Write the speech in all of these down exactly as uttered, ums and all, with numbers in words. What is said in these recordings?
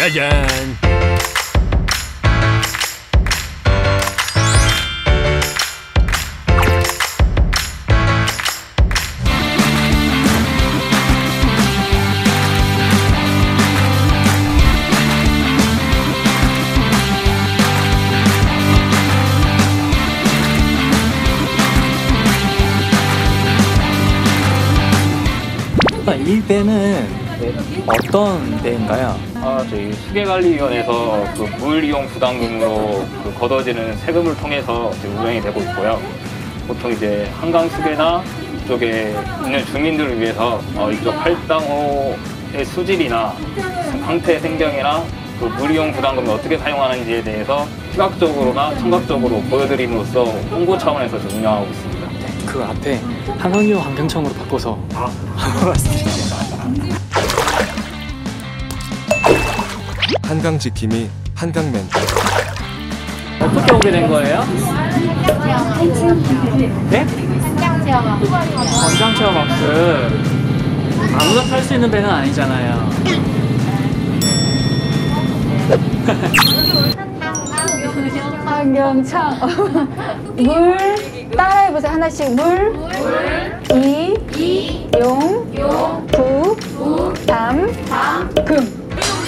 짜잔. 이 배는 어떤 배인가요? 아, 저희 수계관리위원회에서 그 물 이용 부담금으로 그 걷어지는 세금을 통해서 이제 운영이 되고 있고요. 보통 이제 한강 수계나 이쪽에 있는 주민들을 위해서 어, 이쪽 팔당호의 수질이나 생태 생경이나 그 물 이용 부담금을 어떻게 사용하는지에 대해서 시각적으로나 청각적으로 보여드림으로써 홍보 차원에서 좀 운영하고 있습니다. 그 앞에 한강유 환경청으로 바꿔서 맞습니다. 한강 지킴이 한강맨. 어떻게 오게 된 거예요? 네? 권장 체험 학습. 아무나 탈 수 있는 배는 아니잖아요. 환경청. 물 따라해보세요. 하나씩. 물, 이, 이 용, 용, 부, 부, 담, 담, 금.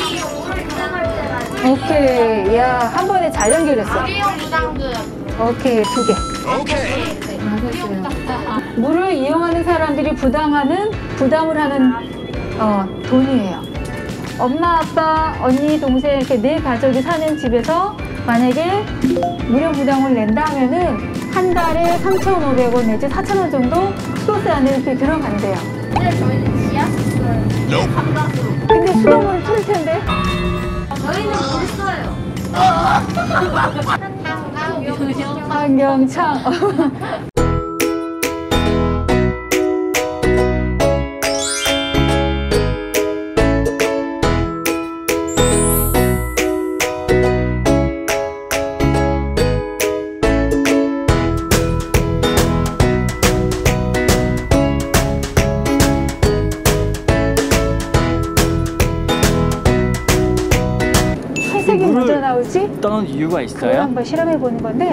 오케이. 야, 한 번에 잘 연결했어. 오케이, 두 개. 오케이. 물을 이용하는 사람들이 부담하는, 부담을 하는 어, 돈이에요. 엄마, 아빠, 언니, 동생 이렇게 네 가족이 사는 집에서 만약에 무료 부담을 낸다 하면은 한 달에 삼천오백 원 내지 사천 원 정도 수도세 안에 이렇게 들어간대요. 근데 저희는 지하철 감각으로. 근데 수돗물을 틀 텐데? 저희는 물 써요. 환경청. 색이 먼저 나오지? 떠는 이유가 그걸 있어요? 한번 실험해 보는 건데.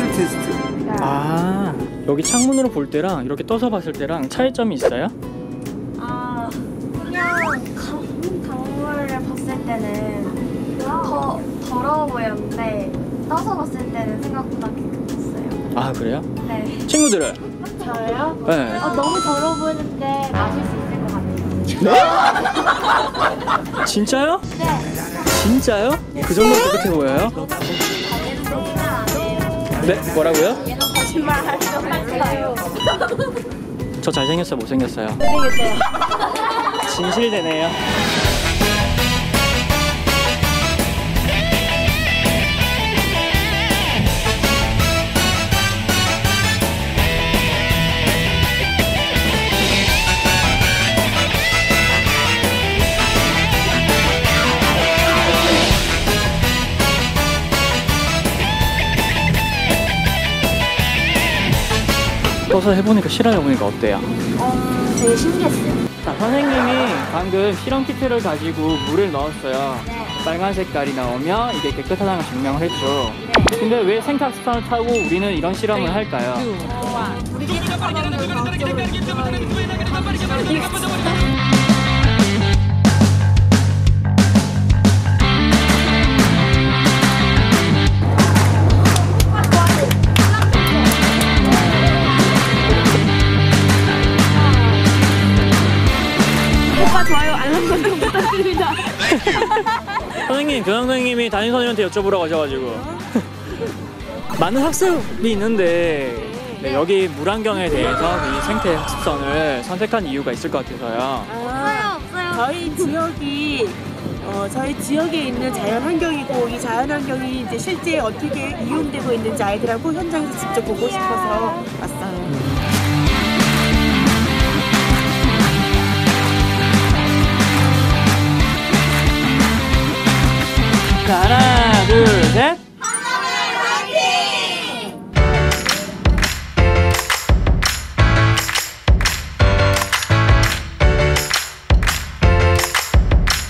아, 여기 창문으로 볼 때랑 이렇게 떠서 봤을 때랑 차이점이 있어요? 아, 그냥 강, 강물을 봤을 때는 더 더러워 보였는데 떠서 봤을 때는 생각보다 깨끗했어요. 아, 그래요? 네. 친구들은? 저요? 네. 아, 너무 더러워 보이는데 마실 수 있을 것 같아요. 진짜요? 네. 진짜요? 그 정도 깨끗해 보여요? 네, 뭐라고요? 거짓말 할 수 없어요. 저 잘생겼어요, 못생겼어요? 모르겠어요. 진실되네요. 떠서 해보니까 실험해보니까 어때요? 어, 되게 신기했어요. 자, 선생님이 방금 실험 키트를 가지고 물을 넣었어요. 네. 빨간 색깔이 나오면 이게 깨끗하다는 걸 증명을 했죠. 근데 왜 생태학습선을 타고 우리는 이런 실험을 할까요? 우리끼리 사먹는 방법을 오빠 좋아요 알람 설정 부탁드립니다. 선생님, 교장 선생님이 담임 선생님한테 여쭤보라고 하셔가지고 많은 학습이 있는데 네, 여기 물안경에 대해서 이 생태 학습선을 선택한 이유가 있을 것 같아서요. 없어요 없어요. 저희 지역이 어, 저희 지역에 있는 자연 환경이고 이 자연 환경이 이제 실제 어떻게 이용되고 있는지 아이들하고 현장에서 직접 보고 싶어서 왔어요. 자, 하나, 둘, 셋.